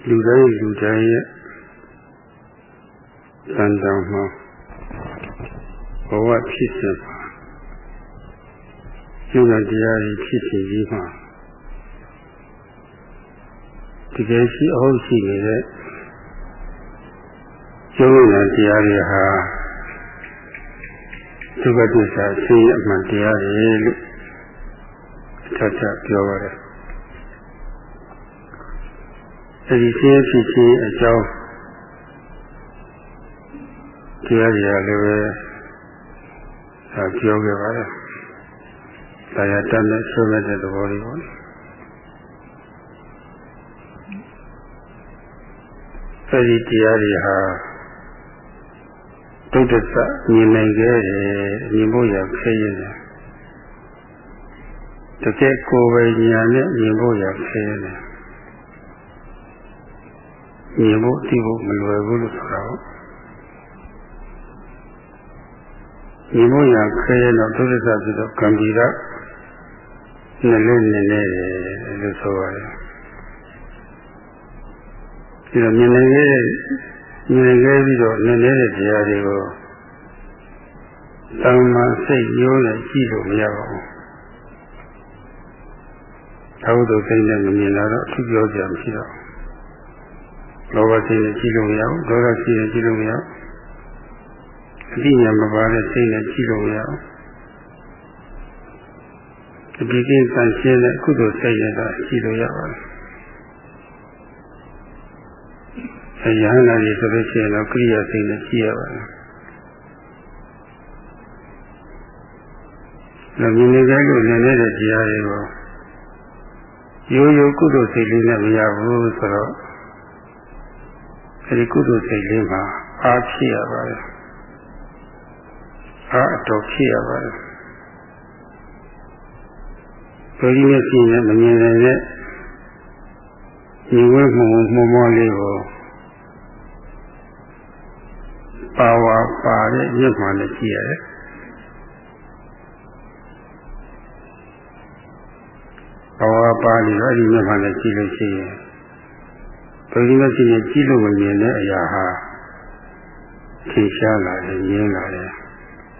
လူတိုင်းရဲ့သံတံမှာဘဝဖြစ်စဉ်မှာကျင့်တဲ့တရားတွေဖြစ်စီပြီးမှတကယ်ရှိအောင်ရှိနေတဲ့ကျင့်တဲ့တရားတွေဟာဒုက္ခသစ္စာဆင်းရဲအမှန်တရားတွေလို့ထပ်ထပ်ပြောရတယ်အဲဒီဆင်းရဲဖြစ်ခြင်းအကြောင်းတရားတွေကလည်းပဲပြောခဲ့ပါတယ်။တရားတတ်နဲ့ဆိုရတဲ့သဘောလေးပေါ့။အဲဒီတရားတွေဟာဒုက္ခသမြင်နိုင်ခဲ့တယ်မြင်ဖို့ရခဲရတယ်။တကယ်ကိုယ်ပဲဉာဏ်နဲ့မြင်ဖို့ရခဲရတယ်။မြင်ဖို့သိဖို့မလွယ်ဘူးလို့ဆိုတာပေါ့။ဒီမို့ရခဲရတော့ဒုက္ခသပြီးတော့ကံပြီးတော့နှလုံးနေနေတယ်လို့ဆိုရတယ်ဒီတော့မြင်နေခဲ့ပြီးတော့နေနေတဲ့တရားတွေကိုသမ္မာစိတ်ရိုးနဲ့ကြည့်လို့မရပါဘူးသာဝတ္တစိတ်နဲ့မမြင်လာတော့အထူးပြောကြမရှိတော့လောဘစိတ်နဲ့ကြည့်လို့မရဘူးဒေါသစိတ်နဲ့ကြည့်လို့မရဘူးအတိညာမပါတဲ့စိတ်နဲ့ကြည့်လို့မရဘူးအဒီကိစ္စရှင်းတဲ့ကုသိုလ်စိတ်နဲ့တော့ကြည့်လို့ရပါတယ်အယဟနာကြီးဆိုလို့ရှိရင်တော့ကိရိယာစိတ်နဲ့ကြည့်ရပါတယ်လည်းမြင်နေကြလို့နေနေတဲ့တရားတွေကိုရိုးရိုးကုသိုလ်စိတ်လေးနဲ့မရဘူးဆိုတော့အဲဒီကုသိုလ်စိတ်လေးမှာအားဖြစ်ရပါတယ်အတော်ဖြစ်ရပါတယ်။ဒီလိုမျိုးရှိရင်မမြင်နိုင်တဲ့ဒီဝိမှုမောလေးကိုပါဝါပါတဲ့ညှိမှန်နဲ့ကြည့်ရတယ်။ပါဝါပါလို့အဲ့ဒီညှိမှန်နဲ့ကြည့်လို့ရှိရင်ဒီလိုမျိုးရှိရင်ကြည့်လို့မမြင်တဲ့အရာဟာထင်ရှားလာတယ်မြင်လာတယ်။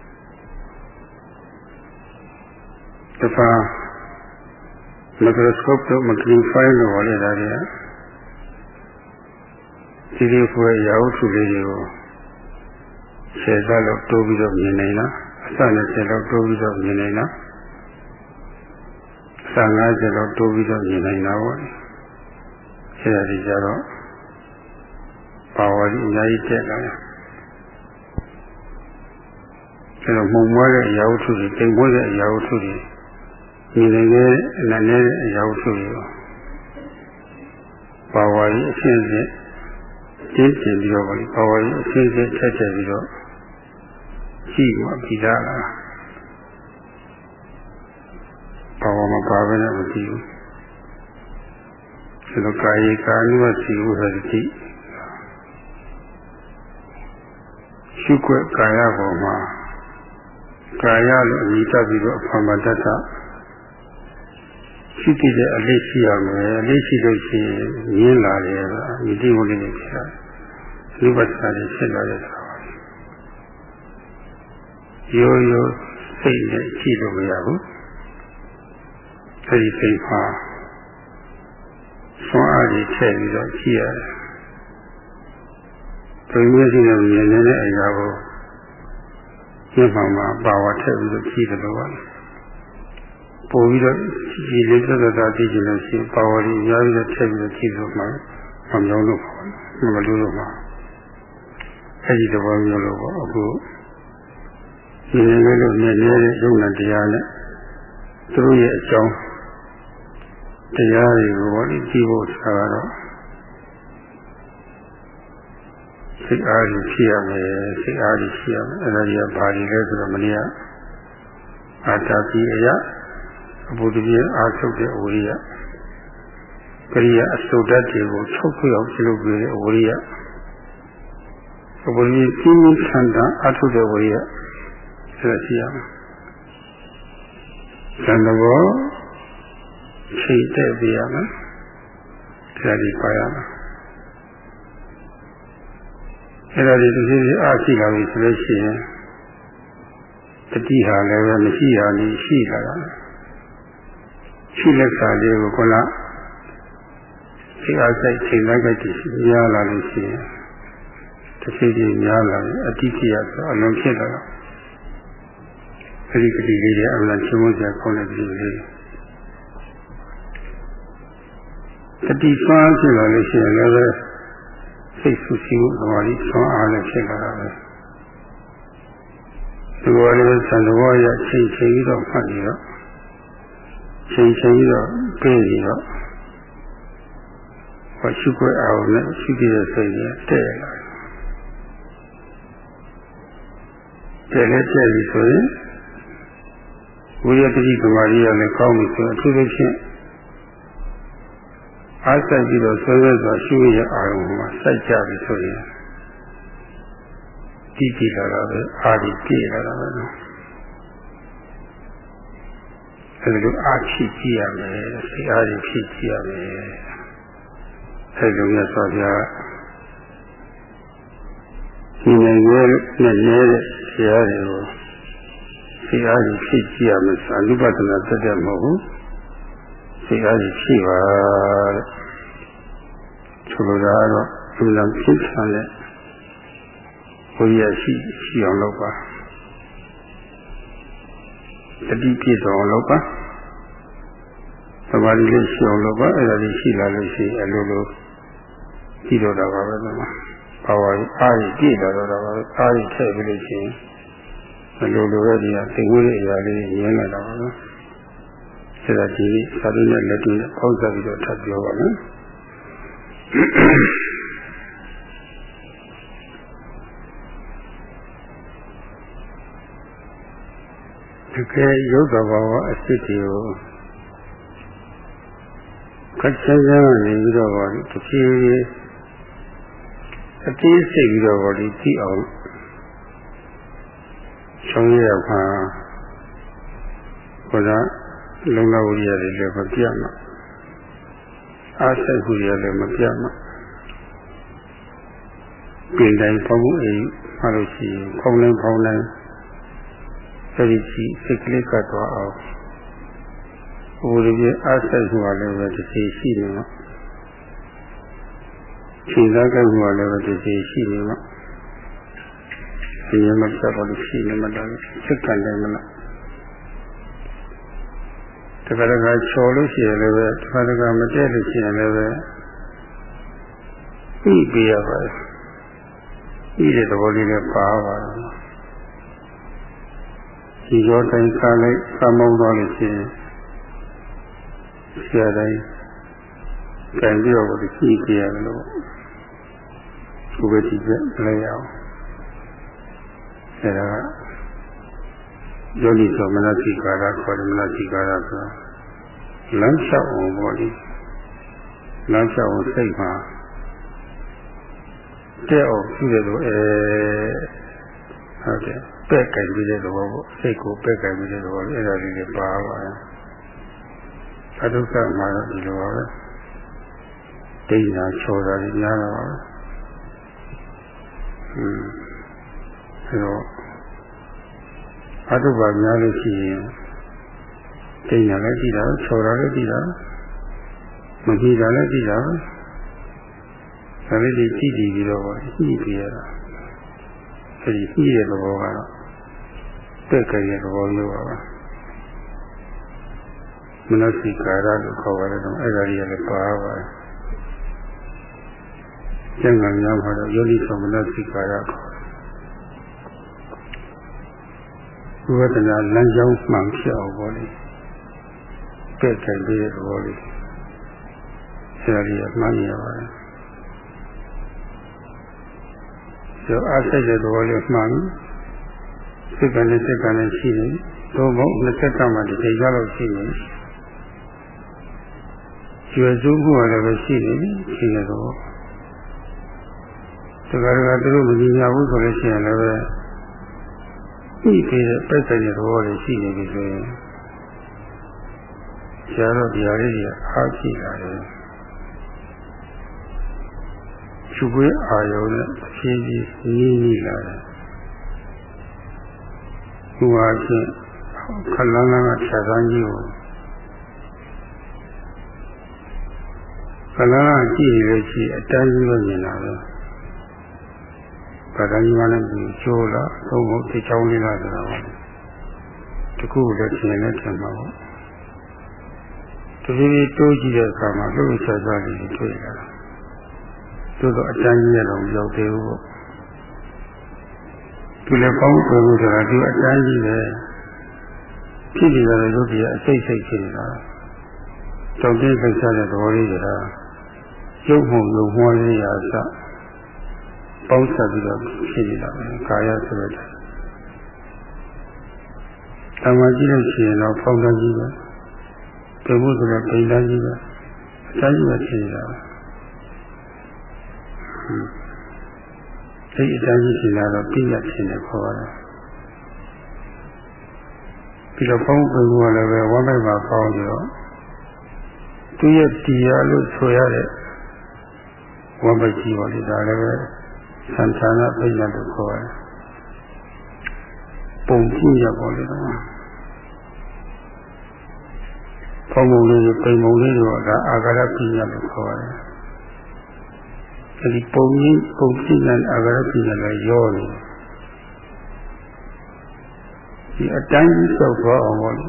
တဖာမီကရိုစကော့တော့မကင်ဖိုင်လို့ဟောရတာတွေကဒီဖွယ်ရာဟုထုလေးတွေကိုဆယ်စားလောက်တိုးပြီးတော့မြင်နိုင်လားအစနဲ့ဆယ်လောက်တိုးပြီးတော့မြင်နိုင်လားအစ50လောက်တိုးပြီးတော့မြင်နိုင်တာပေါ့ဆရာကြီးကြတော့ပါဝါကြီးအများကြီးတက်လာတယ်အဲတော့မှုံမွားတဲ့အရာဟုထုတွေတိမ်မွေးတဲ့အရာဟုထုတွေဒီလိုနဲ့အနည်းနဲ့အရာဝတ္ထုတွေပါဝါကြီးအရှင်းရှင်းတင်းကျင်ပြီးတော့ပါဝါကြီးအရှင်းရှင်းထက်ထက်ပြီးတော့ရှိမှပြီးသားလားပါဝါမပါဘဲနဲ့မကြည့်ဘူးဒီလိုကာယကာနုဝစီဝဟတိရှုွက်ကာယပေါ်မှာကာယလို့အမိတတ်ပြီးတော့အဖမတ္တရှိတဲ့အလေးရှိရမယ်အလေးရှိလို့ရှိရင်ရင်းလာတယ်ဒီတိဝလေးနဲ့ဖြစ်တာလူပတ်စာတွေဖြစ်လာတဲ့ဆိုတာရိုးရိုးစိတ်နဲ့ကြည့်လို့မရဘူးအဲဒီစိတ်မှာဆွမ်းအားကြီးထည့်ပြီးတော့ကြည့်ရတယ်ဒီမျိုးရှိတဲ့မြင်နေတဲ့အရာကိုဒီမှာပါဝါထည့်ပြီးတော့ကြည့်တယ်လို့ပါပို့ပြီးတော့ဒီလေးသက်သက်သာသိကြလို့ရှိရင်ပါဝါကြီးအများကြီးနဲ့ထည့်ပြီးတော့ကြည့်လို့မှမမြောင်းလို့မလို့လို့မှအဲဒီသဘောမျိုးလို့ပေါ့အခုဒီလိုလို့နေနေတဲ့ယုံနာတရားနဲ့သူတို့ရဲ့အကြောင်းတရားတွေကိုပေါ့ကြည့်ဖို့ဆိုတာတော့စိတ်အားကြီးဖြစ်ရမယ်စိတ်အားကြီးဖြစ်ရမယ်အဲဒါကြီးကဘာတွေလဲဆိုတော့မနေ့ကအာတာပိအယအဘုဒ္ဓရဲ့အာဆုတ်တဲ့အဝိရိယကရိယာအစုတ္တတွေကိုချုပ်ခွေအောင်ပြုလုပ်ပြီးတဲ့အဝိရိယအဘုဒ္ဓကြီးပြင်းထန်တာအထုတဲ့ဝိရိယဆက်ရှိရမယ်သံဃောချိန်တဲ့ပြရမယ်ဒါဒီပါရမယ်အဲ့ဒါဒီတစ်ခေတ်အားရှိလာပြီဆိုလို့ရှိရင်တတိဟာလည်းပဲမရှိရနေရှိလာတာရှိလက်စာလေးကိုခုနဒီအားစိတ်ချိန်လိုက်ကတည်းကများလာလို့ရှိရင်တစ်ခေတ်များလာရင်အတိတ်ရဆိုအလုံးဖြစ်လာတော့အဲ့ဒီကတိလေးတွေအမှန်ချင်းမစရာခေါင်းနဲ့ဒီလေးတတိဆွမ်းဖြစ်လာလို့ရှိရင်လည်းစိတ်ဆူဆီးမှုသမာဓိဆွမ်းအားနဲ့ဖြစ်လာတာပဲဒီလိုလည်းသံတော်ရချိန်ပြီးတော့မှတ်ပြီးတော့ချိန်ပြီးတော့ပြေးပြီးတော့ဘာရှိခွဲအောင်နဲ့ရှိကြတဲ့စိတ်နဲ့တဲ့လာတယ်လည်းတဲ့ပြီဆိုရင်ဝိရတတိသမာဓိရလည်းကောင်းပြီဆိုအထူးသဖြင့်အားစိုက်ပြီးတော့ဆွဲဆွဲစွာရှိရအာရုံမှာစိုက်ကြပြီဆိုရင်ကြည့်ကြည့်လာတာပဲအားဒီပြည့်လာတာပဲနော်အဲဒီလိုအားဖြည့်ကြည့်ရမယ်စိတ်အားဖြည့်ကြည့်ရမယ်အဲဒီလိုမြတ်စွာဘုရားဒီနိုင်ရဲ့နဲ့နေတဲ့ဆရာတွေကိုစိတ်အားဖြည့်ကြည့်ရမယ်အနုပဒနာတက်တယ်မဟုတ်ဘူးစိတ်အားဖြည့်ပါတဲ့ဆိုလိုတာကတော့ဒီလိုဖြစ်ချင်တဲ့ဘုရားရှိအောင်လုပ်ပါတတိပြည့်တော်လုပ်ပါသမာဓိလေးရှိအောင်လုပ်ပါအဲ့ဒါကြီးရှိလာလို့ရှိရင်အလိုလိုကြည့်တော့တာပါပဲကွာဘာဝအားရပြည့်လာတော့တာပါပဲအားရထည့်ပြီးလို့ရှိရင်အလိုလိုပဲဒီကသိဝိရိယအရာလေးရင်းနေတာပါပဲအဲ့ဒါဒီသာဓုနဲ့လက်တွေ့ပေါင်းစပ်ပြီးတော့ထပ်ပြောပါမယ်တကယ်ရုပ်တော်ဘာဝအစစ်တွေကိုခက်ခဲခဲနေပြီးတော့ပါဒီတစ်ပြေးအပြေးစိတ်ပြီးတော့ပါဒီကြည့်အောင်ဆောင်ရပါဘုရားလုံလဝိရိယတွေလည်းမပြတ်မှာအားစိတ်ခုရလည်းမပြတ်မှာပြင်တိုင်းပေါမှုအိမ်မှလို့ရှိရင်ဖောင်းတိုင်းအဲဒီကြီးစိတ်ကလေးကတ်သွားအောင်ဘုရားရဲ့အားစိတ်ခုကလည်းပဲတစ်စီရှိနေမှာခြေသားကခုကလည်းပဲတစ်စီရှိနေမှာဒီရမပြတ်ပါလို့ရှိနေမှာတော့စိတ်ကလည်းမလားတခါတခါချော်လို့ရှိရင်လည်းပဲတခါတခါမတည့်လို့ရှိရင်လည်းပဲပြီးပြရပါတယ်ပြီးတဲ့သဘောလေးနဲ့ပါပါတယ်ဒီရောတိုင်းစားလိုက်သမောင်းသွားလို့ရှိရင်ဆရာတိုင်းကြံပြီးတော့ဒီကြည့်ကြရတယ်လို့ဘုရားကြည့်ကြလည်းရအောင်အဲဒါယောနိသောမနစိကာရခေါ်တယ်မနစိကာရဆိုလမ်းလျှောက်အောင်ပေါ့လေလမ်းလျှောက်အောင်စိတ်မှာတဲ့အောင်ရှိတယ်လို့ဟုတ်တယ်ပက်ကင်ပြီးတဲ့သဘောပေါ့စိတ်ကိုပက်ကင်ပြီးတဲ့သဘောအဲ့ဒါလေးတွေပါပါတယ်အတုကမှာတော့ဒီလိုပါပဲဒိဋ္ဌာချောတာကြီးများတာပါပဲအဲတော့အတုပါများလို့ရှိရင်ဒိဋ္ဌာလည်းကြည့်တာချောတာလည်းကြည့်တာမကြည့်တာလည်းကြည့်တာပဲဒါလေးတွေကြည့်ပြီးတော့ကြည့်ပြရတာအဲဒီကြည့်တဲ့သဘောကတော့ပက်ကင်ရဲ့သဘောမျိုးပါပဲမနစိကာရလို့ခေါ်ပါတယ်တော့အဲ့ဒါကြီးလည်းပါပါတယ်ကျန်ကများမှာတော့ယောနိသောမနစိကာရခေါ်ဝိပဿနာလမ်းကြောင်းမှန်ဖြစ်အောင်ပေါ့လေပက်ကင်တဲ့သဘောလေးဆရာကြီးကမှန်ရပါတယ်ကျော်အားစိတ်တဲ့သဘောလေးမှန်စိတ်ကလည်းရှိနေတော့မဟုတ်20ကမှဒီချိန်ရလို့ရှိနေကျွယ်စုမှုလည်းပဲရှိနေရှိနေတော့တခါတခါသူတို့မကြည့်ရဘူးဆိုလို့ရှိရင်လည်းပဲဤပြီးတဲ့ပိတ်ဆိုင်တဲ့သဘောတွေရှိနေပြီဆိုရင်ဆရာတော်တရားလေးတွေအားကြည့်လာတယ်ရှုခွင့်အာရုံနဲ့ဖြည်းဖြည်းနီးလာတယ်ဒီဟာချင်းခလန်းလန်းကခြားသားကြီးကိုခလန်းကကြည့်ရရှိအတိုင်းကြီးပဲမြင်လာတယ်ဘာသာကြီးမှလည်းကျိုးလာသုံးဖို့ဒီချောင်းလေးလာတယ်တခုလည်းသင်လည်းထင်မှာပေါ့ဒီလိုတိုးကြည့်တဲ့အခါမှာလှုပ်ရှားစားလေးတွေ့လာတယ်သို့တော့အတိုင်းကြီးတော့မရောက်သေးဘူးပေါ့ဒီလည်းပေါင်းပြောလို့ဆိုတာဒီအတိုင်းကြီးပဲဖြစ်နေတယ်ရုပ်ကြီးအစိတ်စိတ်ဖြစ်နေတာတောင်းတင်းပိတ်စားတဲ့သဘောလေးကရုပ်မှုရုပ်မွှားလေးရာစပေါင်းဆက်ပြီးတော့ဖြစ်နေတာပဲကာယဆိုတဲ့အမှန်ကြည့်လို့ရှိရင်တော့ဖောင်းတန်းကြီးပဲဒီမှုဆိုတဲ့ပိန်တန်းကြီးပဲအတိုင်းကြီးပဲဖြစ်နေတာဒီအတိုင်းကြီးဖြစ်လာတော့ပြည့်ရဖြစ်နေခေါ်ရတယ်ပြီးတော့ပေါင်းပင်ကလည်းပဲဝမ်းပိုက်မှာပေါင်းပြီးတော့သူရဲ့တရားလို့ဆိုရတဲ့ဝမ်းပိုက်ကြီးပါလေဒါလည်းပဲသံသနာပြည့်ရလို့ခေါ်ရတယ်ပုံကြည့်ရပါလေတော့ပေါင်းပုံလေးပိန်ပုံလေးတော့ဒါအာဃာတပြည့်ရလို့ခေါ်ရတယ်အဲဒီပုံကြီးပုံကြည့်တဲ့အာဃာတပြည့်ရလည်းရောနေဒီအတိုင်းကြီးဆောက်သွားအောင်ပေါ့လေ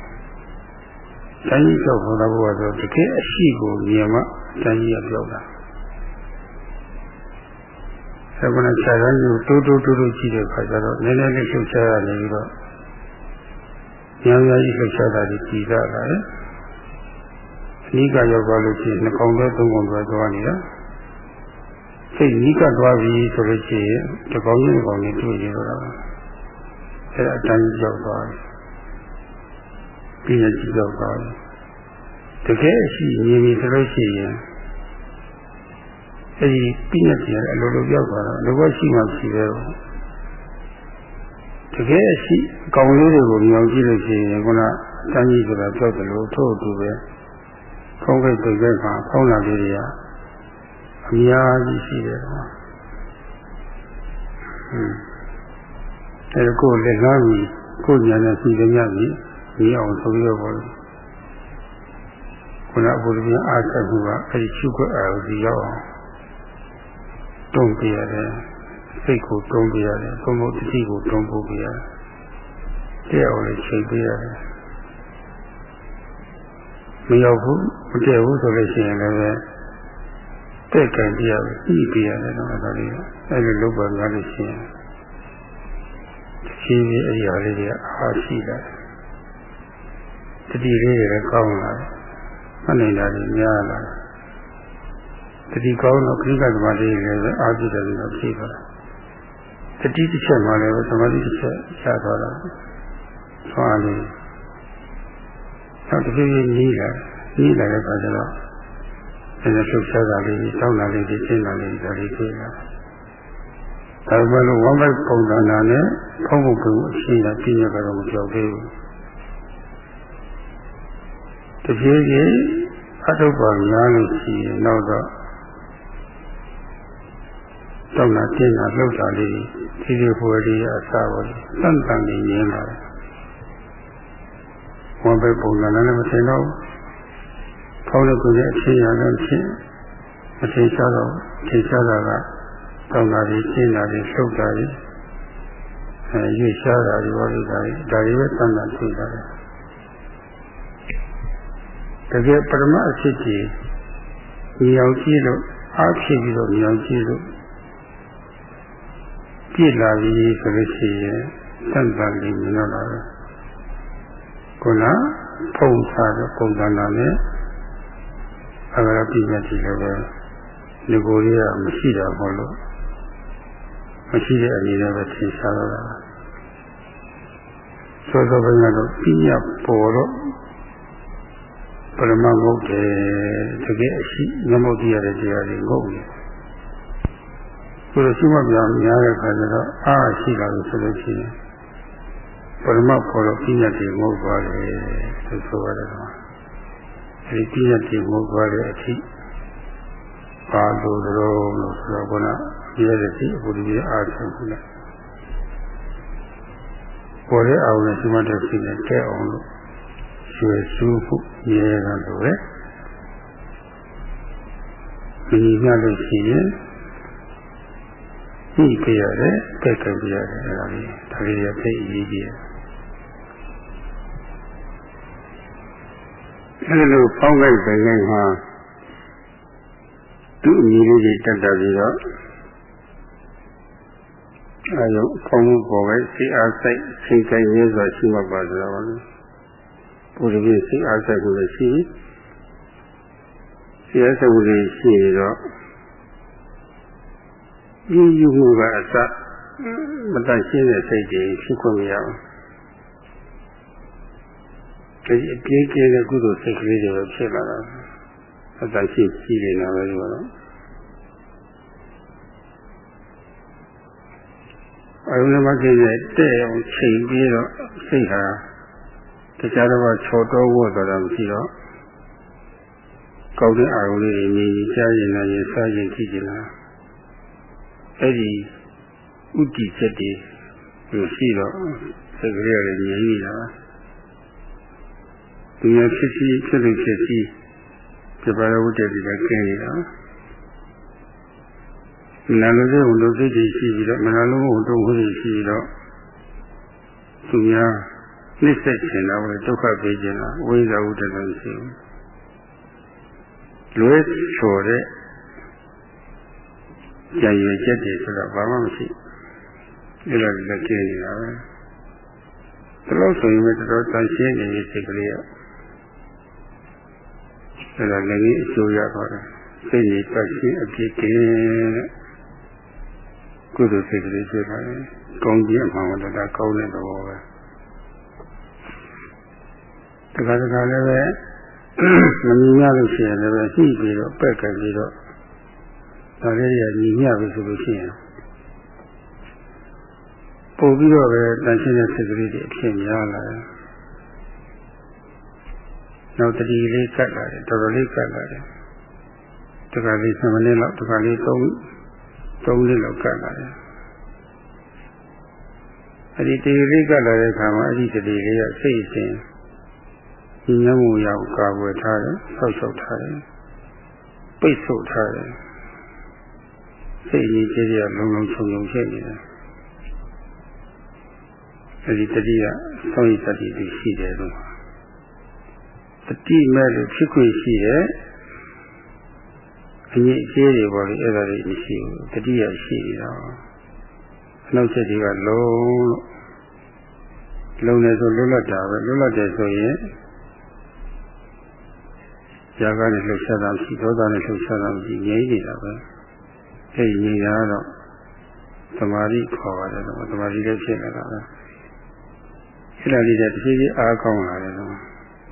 တိုင်းကြီးဆောက်သွားတော့ဘုရားဆိုတကယ်အရှိကိုမြင်မှတိုင်းကြီးရပြောက်တာဆက်ကနဲ့ခြားတိုင်းကိုတိုးကြည့်တဲ့ခါကျတော့နည်းနည်းလေးလှုပ်ရှားရနေပြီးတော့ညောင်ကြီးလှုပ်ရှားတာကြီးကြည်လာတယ်အနိကရောက်သွားလို့ရှိရင်နှကောင်သေးသုံးကောင်သွားနေတာစိတ်နိကသွားပြီဆိုလို့ရှိရင်ဒီကောင်ကြီးကောင်ကြီးတွေ့ရတော့အဲအတိုင်းရောက်သွားတယ်ပြီးရကြည့်ရောက်သွားတယ်တကယ်ရှိမြင်ပြီဆိုလို့ရှိရင်အဲဒီပြီးရကြည့်အလိုလိုရောက်သွားတော့လောကရှိမှရှိတယ်တကယ်ရှိကောင်လေးတွေကိုမြင်ကြည့်လို့ရှိရင်ခုနအတိုင်းကြီးဆိုတာပြောတယ်လို့ထို့အတူပဲခေါင်းကိတ်ပိတ်ကိတ်မှာခေါင်းလာလေးတွေကအများကြီးရှိတယ်အဲကိုယ်လက်ကားကြီးကိုယ်ညာနဲ့စီကြမြပြီဒီအောင်ဆိုပြီးတော့ပေါ့ခုနဘုရားအားဆက်မှုကအဲဒီရှုခွက်အာရုံဒီရောက်အောင်တုံးပြရတယ်စိတ်ကိုတုံးပြရတယ်ဘုံဘုတတိကိုတုံးဖို့ပြရတယ်တရားကိုချိန်ပြရတယ်မရောက်ဘူးမတည့်ဘူးဆိုလို့ရှိရင်လည်းတဲ့ကံပြရပြီးပြရတယ်တော့ဒါလေးအဲဒီလိုလုပ်ပါများလို့ရှိရင်ရှိပြီးအရာလေးတွေအားရှိလာတတိလေးတွေလည်းကောင်းလာတယ်မနိုင်တာတွေများလာတယ်တတိကောင်းတော့ခရိကသမားတွေလည်းအားရှိတယ်ပြီးတော့ဖြေသွားတာတတိတစ်ချက်မှလည်းသမာဓိတစ်ချက်ရသွားတာဆွမ်းလေးနောက်တစ်ပြေးကြီးလာတဲ့အခါကျတော့အဲဒီလှုပ်ရှားတာလေးတောင်းတာလေးသိနေတာလေးဒါလေးတွေ့လာဒါပေမဲ့ဝမ်းပိုက်ပုံသဏ္ဍာန်နဲ့ဖောက်ဖို့ကူအရှင်းရပြည့်ရတော့မကြောက်သေးဘူးတပြေးကြီးအထုပ်ပါများလို့ရှိရင်နောက်တော့တောင်းတာတင်းတာလှုပ်တာလေးဖြည်းဖြည်းဖွယ်လေးအစားပေါ်တန်တန်လေးရင်းလာတယ်ဝမ်းပိုက်ပုံသဏ္ဍာန်နဲ့မထင်တော့ဖောက်လို့ကူတဲ့အရှင်းရတော့ချင်းမထင်ရှားတော့ထင်ရှားတာကတောင်းတာကြီးရှင်းတာကြီးလှုပ်တာကြီးရွေ့ရှားတာကြီးဘောလိတာကြီးဒါတွေပဲတန်တန်သိတာတယ်တကယ်ပရမအဖြစ်ကြီးမြောင်ကြည့်လို့အားဖြည့်ပြီးတော့မြောင်ကြည့်လို့ပြည့်လာပြီဆိုလို့ရှိရင်တန်တန်လေးမြင်တော့တာပဲခုနဖုံစားတဲ့ပုံသဏ္ဍာန်နဲ့အဂရပိညတိလည်းပဲဒီကိုယ်ကြီးကမရှိတာမဟုတ်လို့မရှိတဲ့အနေနဲ့ပဲသင်ရှားတော့တာသောသောဘုရားတို့ပြညပေါ်တော့ပရမဂုတ်တယ်တကယ်အရှိငမုတ်ရတဲ့တရားတွေငုတ်နေဘုရားရှိမှပြောများတဲ့ခါကျတော့အားရှိလာလို့ဆိုလို့ရှိရင်ပရမပေါ်တော့ပြညတိငုတ်သွားတယ်ဆိုရတယ်ကွာအဲဒီပြညတိငုတ်သွားတဲ့အထိပါလို့လို့ဆိုတော့ကရတဲ့ဒီအပူဒီအားထုတ်ဘူးလားပေါ်တဲ့အောင်နဲ့ဒီမှာတက်စီနဲ့တဲ့အောင်လို့ရွှေစူးဖို့ရဲတာလို့ပဲဒီညလို့ရှိရင်ဒီကြရတယ်ကြက်ကြက်ရတယ်အဲ့ဒါလေးဒါလေးရသိအရေးကြီးတယ်အဲ့လိုပေါင်းလိုက်တဲ့ငယ်မှာသူ့အမိလေးကြီးတက်တက်ပြီးတော့အဲဒါကောင်းမှုပေါ်ပဲစိတ်အားစိတ်ချိန်ကြရဲစွာရှိမှပါဆိုတော့ဘုရားပြည့်စိတ်အားစိတ်ကိုလည်းရှိစိတ်အားစိတ်ကိုလည်းရှိတော့ယူယူမှုကအစမတတ်ရှင်းတဲ့စိတ်တွေဖြစ်ခွင့်မရဘူးဒီအပြည့်ကျတဲ့ကုသိုလ်စိတ်ကလေးတွေဖြစ်လာတာအတန်ရှိရှိနေတာပဲဒီကတော့အရုံးမကြီးတဲ့တဲ့အောင်ချိန်ပြီးတော့စိတ်ဟာတရားတော်ချော်တော်ဝတ်တော်တာမရှိတော့ကောင်းတဲ့အာရုံလေးတွေမြင်ကြားရင်လည်းစားရင်ကြည့်ကြလားအဲ့ဒီဥတီချက်တွေရှိတော့စိတ်ကလေးတွေမြင်နေတာသူရဖြစ်လို့ဖြစ်စီပြပါရဝတ္တတွေလည်းကျင်းနေတာမနာလိုတဲ့ဟိုလိုစိတ်တွေရှိပြီးတော့မနာလိုဟိုတုံးခွေးရှိပြီးတော့သူများနှိမ့်ဆက်ခြင်းတော့ဒုက္ခပေးခြင်းလားဝိဇ္ဇာဝတ္တလည်းရှိဘူးလွဲချော်တဲ့ကြံရည်ချက်တွေဆိုတော့ဘာမှမရှိအဲ့ဒါလည်းကျင်းနေတာပဲဒါလို့ဆိုရင်တော်တန်ရှင်းနေတဲ့စိတ်ကလေးကအဲ့ဒါလည်းအကျိုးရတော့တယ်စိတ်ကြီးပတ်ရှင်းအပြည့်ကင်းကုသိုလ်စိတ်ကလေးဖြစ်ပါတယ်ကောင်းခြင်းအမှန်တရားကောင်းတဲ့သဘောပဲတခါတခါလည်းပဲမမြင်ရလို့ရှိရင်လည်းရှိပြီးတော့ပက်ကပြီးတော့ဒါလေးရညီမျှပြီဆိုလို့ရှိရင်ပို့ပြီးတော့ပဲတန်ရှင်းတဲ့စိတ်ကလေးတွေအဖြစ်များလာတယ်နောက်တတိလေးကတ်လာတယ်တော်တော်လေးကတ်လာတယ်တခါလေး7မိနစ်လောက်တခါလေး3နှစ်လောက်ကတ်လာတယ်အဲ့ဒီတတိလေးကတ်လာတဲ့အခါမှာအဲ့ဒီတတိလေးကစိတ်အစဉ်ညီညွတ်မှုရအောင်ကာကွယ်ထားတယ်ဆောက်ရှောက်ထားတယ်ပိတ်ဆို့ထားတယ်စိတ်ကြီးကြီးကလုံလုံခြုံခြုံဖြစ်နေတယ်အဲ့ဒီတတိယဆောင်းရည်တတိတွေရှိတယ်လို့တတိမဲ့လို့ဖြစ်ခွင့်ရှိတယ်အငြိအကျေးတွေပေါ်လေအဲ့ဒါတွေမရှိဘူးတတိယရှိနေတာအနောက်ချက်တွေကလုံနေဆိုလွတ်လပ်တာပဲလွတ်လပ်တယ်ဆိုရင်ဇာကနဲ့လှုပ်ရှားတာရှိဒေါသနဲ့လှုပ်ရှားတာရှိငြိမ်းနေတာပဲအဲ့ဒီငြိမ်းတာတော့သမာဓိခေါ်ပါတယ်တော့သမာဓိလည်းဖြစ်နေတာပဲအဲ့ဒါလေးတဖြည်းဖြည်းအားကောင်းလာတယ်တော့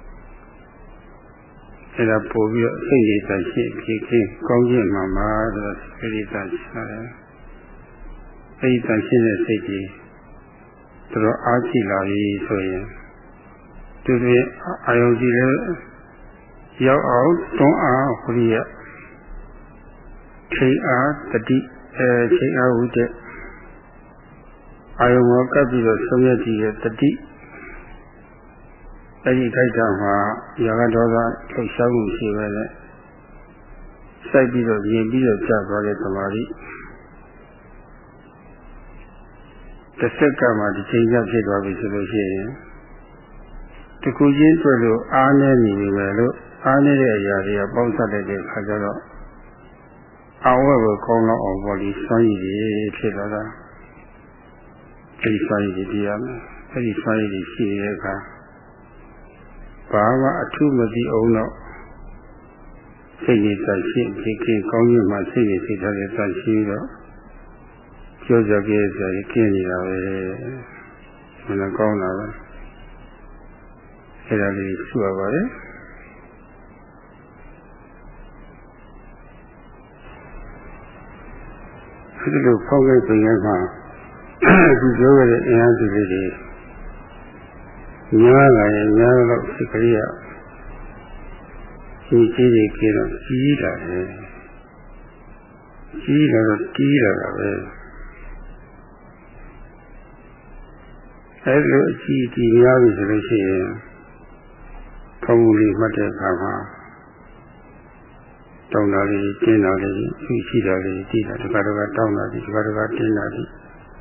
အဲ့ဒါပို့ပြီးတော့စိတ်ရည်တရှိဖြစ်ခြင်းကောင်းခြင်းမှမှာဆိုတော့စိတ်ရည်တရှိတယ်စိတ်တရှိတဲ့စိတ်ကြီးတို့အားကြည့်လာပြီဆိုရင်သူတွေအာယုံကြည့်လဲရောက်အောင်တွန်းအားဟိုရချိန်အားတတိချိန်အားဝိတ္တအာယုံကပ်ပြီးတော့ဆုံးရကြည့်ရဲ့တတိအဲ့ဒီခိုက်တာမှာရာဂဒေါသလှုပ်ရှားမှုရှိပဲလေစိုက်ပြီးတော့မြင်ပြီးတော့ကြာသွားတဲ့သမာဓိတစ်စက္ကန့်မှဒီချိန်ကျဖြစ်သွားပြီဆိုလို့ရှိရင်တခုချင်းတွေ့လို့အားနေနေပြီပဲလို့အားနေတဲ့အရာတွေကပေါင်းစပ်တဲ့အခါကျတော့အဝဲကိုကောင်းတော့အောင်ပေါ်ပြီးစွန့်ရည်ဖြစ်လာတာအဲဒီစွန့်ရည်တရားမယ်အဲဒီစွန့်ရည်ရှိတဲ့အခါဘာမှအထူးမသိအောင်တော့စိတ်ရည်တရှိဖြစ်ခြင်းကောင်းခြင်းမှစိတ်ရည်စိတ်ထားတဲ့တရှိတော့ကြောက်ကြကြဲကြကျင်းနေတာပဲမနကောင်းတာပဲအဲ့ဒါလေးရှိရပါတယ်ဒီလိုဖောက်လိုက်ပြင်ရမှာဒီပြောရတဲ့အင်အားစုလေးတွေညာလာရင်ညာတော့စိတ်ကလေးကဒီကြီးကြီးကတော့ကြီးလာတယ်ကြီးလာတော့တီးလာတာပဲအဲ့လိုအကြီးကြီးများပြီဆိုလို့ရှိရင်ဖုံးလေးမှတ်တဲ့အခါမှာတောင်းတာလေးတင်းတာလေးရှိတာလေးကြည့်တာတခါတခါတောင်းတာဒီတခါတခါတင်းတာဒီ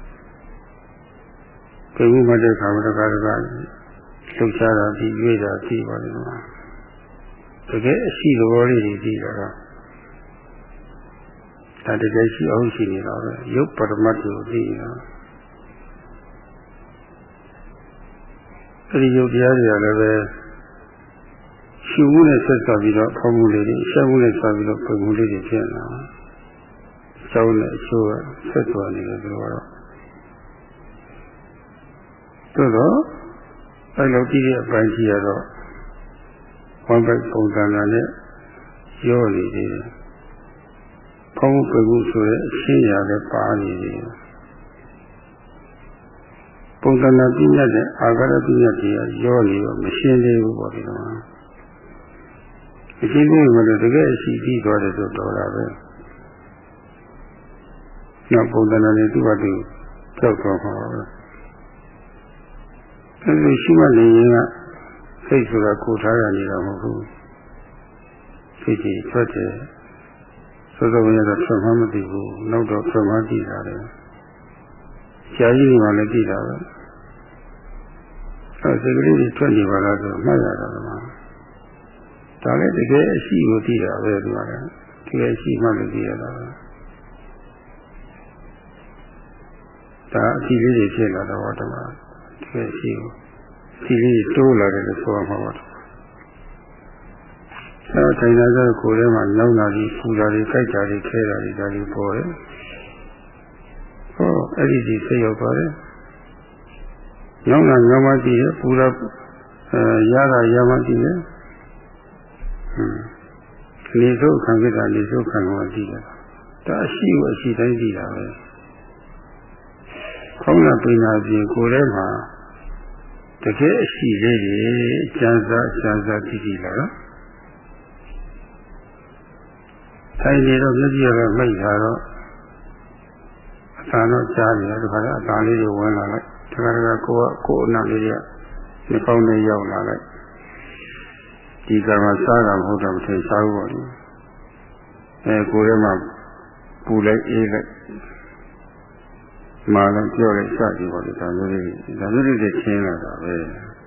ဒီဥမှတ်တဲ့အခါမှာတခါတခါလှုပ်ရှားတာဒီရွေ့တာဒီပါလိမ့်မယ်တကယ်အရှိသဘောလေးတွေကြည့်တာတော့ဒါတကယ်ရှိအောင်ရှိနေတာပဲရုပ်ပရမတ်ကိုသိနေတာအဲဒီရုပ်တရားတွေကလည်းပဲရှုမှုနဲ့ဆက်ဆက်ပြီးတော့ဖုံးမှုလေးတွေရှက်မှုနဲ့ဆက်ပြီးတော့ပုံမှုလေးတွေဖြစ်နေတာကျောင်းနဲ့အချိုးကဆက်သွားနေတယ်ဆိုတော့သို့တော့အဲလိုကြည့်တဲ့အပိုင်းကြီးရတော့ဝမ်းပိုက်ပုံစံနဲ့ရောနေတယ်ဖုံးပုံမှုဆိုတဲ့အချင်းရာလည်းပါနေတယ်ပုံစံနဲ့ပြည့်ညတ်တဲ့အာဃာတပြည့်ညတ်တွေရောနေတော့မရှင်းသေးဘူးပေါ့ဒီတော့အရှင်းသေးမှလည်းတကယ်အရှိပြီးသွားတယ်ဆိုတော့တာပဲနောက်ပုံစံနဲ့သူ့ဘာသူကြောက်သွားမှာပဲအဲဒီရှိမှနေရင်ကစိတ်ဆိုတာကိုထားရနေတာမဟုတ်ဘူးစိတ်ကြီးထွက်တယ်စောစောကလည်းထွက်မှမသိဘူးနောက်တော့ထွက်မှသိတာလေရှားကြီးကလည်းသိတာပဲအဲစိတ်ကလေးတွေထွက်နေပါလားဆိုမှတ်ရတာကဒါလည်းတကယ်အရှိကိုသိတာပဲဒီမှာလည်းတကယ်ရှိမှလည်းသိရတာပဲဒါအရှိလေးတွေဖြစ်လာတော့တမတကယ်ရှိကိုအရှိလေးတိုးလာတယ်လို့ဆိုရမှာပါအဲထိုင်လာကြတော့ကိုယ်ထဲမှာလောင်းလာပြီးဖူလာပြီးကြိုက်တာတွေခဲတာတွေဒါတွေပေါ်တယ်ဟောအဲ့ဒီဒီစိတ်ရောက်သွားတယ်လောင်းလာညောင်းမကြည့်ရပူလာရတာရမကြည့်ရလေဆိုခံခဲ့တာလေဆိုခံတော့ကြည့်ရတာအရှိကိုအရှိတိုင်းကြည့်တာပဲခေါင်းနဲ့ပင်နာပြင်ကိုယ်ထဲမှာတကယ်အရှိလေးတွေကျန်းစားကြည့်ကြည့်လာတော့ထိုင်နေတော့မျက်စိရတော့မိတ်လာတော့အသာတော့ကြားနေတယ်ဒီခါကျအသာလေးတွေဝင်လာလိုက်ဒီခါကကိုယ်အနာလေးတွေကဒီကောင်းလေးရောက်လာလိုက်ဒီကံမှာစားတာမဟုတ်တော့မထင်စားဘူးပေါ့လေကိုယ်ထဲမှာပူလိုက်အေးလိုက်မာလည်းပြောလိုက်စသည်ပေါ့လေဒါမျိုးလေးတွေချင်းလာတာပဲ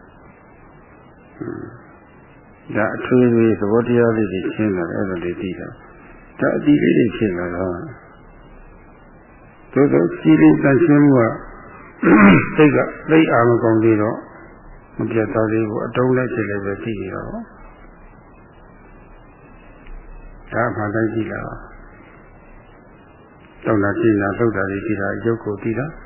ဒါအထွေထွေသဘောတရားလေးတွေချင်းလာတယ်အဲ့ဒါလေးသိတာဒါအတိလေးတွေဖြစ်လာတော့သို့သောစီးလေးတန်ရှင်းမှုကစိတ်ကသိအာမကောင်းသေးတော့မပြတ်သားသေးဘူးအတုံးလိုက်ဖြစ်လည်းပဲသိနေတော့ဒါမှတိုင်းကြည့်လာတော့လာကြည့်လာလောက်တာတွေကြည့်တာရုပ်ကိုကြည့်တာ